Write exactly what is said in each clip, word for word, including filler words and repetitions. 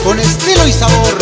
con estilo y sabor.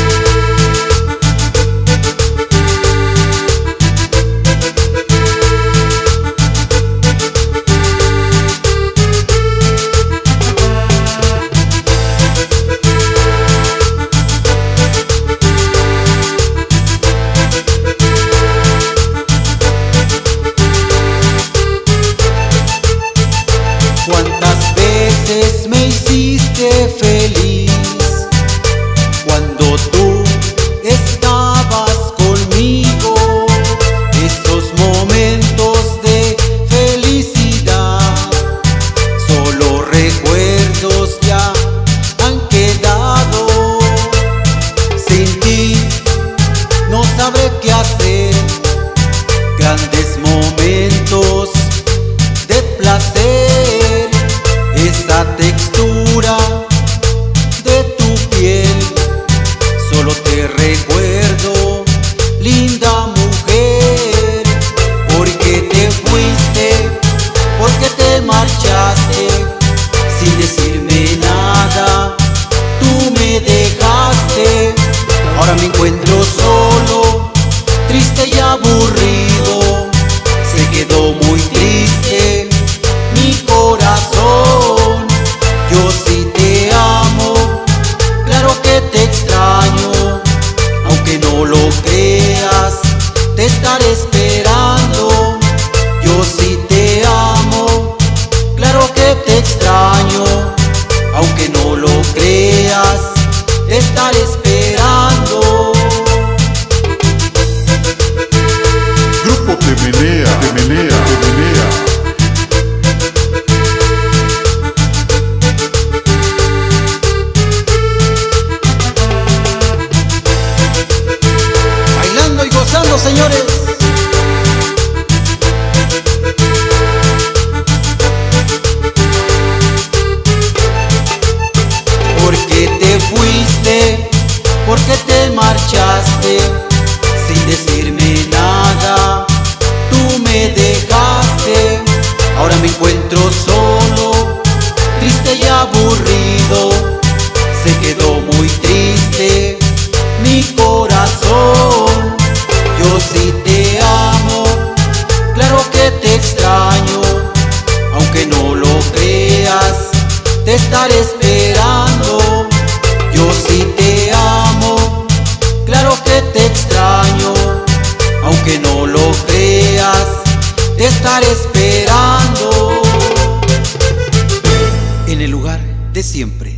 ¿Cuántas veces me hiciste feliz cuando tú estabas conmigo? Esos momentos de felicidad, solo recuerdos ya han quedado. Sin ti no sabré qué hacer. Grandes momentos de placer, esa textura de tu piel, solo te recuerdo, linda mujer. Porque te fuiste, porque te marchaste, sin decirme nada, tú me dejaste. Ahora me encuentro solo, triste y aburrido, se quedó muy triste mi corazón. Yo sí te amo, claro que te extraño, aunque no lo creas, te estaré esperando. Yo sí te amo, claro que te extraño, aunque no lo creas, te estaré esperando. Grupo Te Menea, Te Menea, Te Menea. Bailando y gozando, señores. Porque te fuiste, porque te marchaste, sin decirme nada, tú me dejaste. Ahora me encuentro solo, triste y aburrido, se quedó muy triste mi corazón. Yo sí te amo, claro que te extraño, aunque no lo creas, te estaré esperando. Yo sí te amo, claro que te extraño, aunque no lo creas, te estaré esperando. En el lugar de siempre.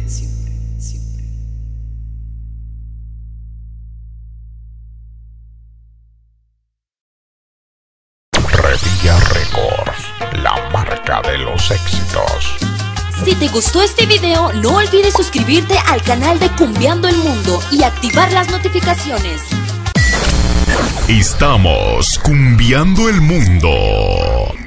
Revilla Records, la marca de los éxitos. Si te gustó este video, no olvides suscribirte al canal de Cumbiando el Mundo y activar las notificaciones. Estamos cumbiando el mundo.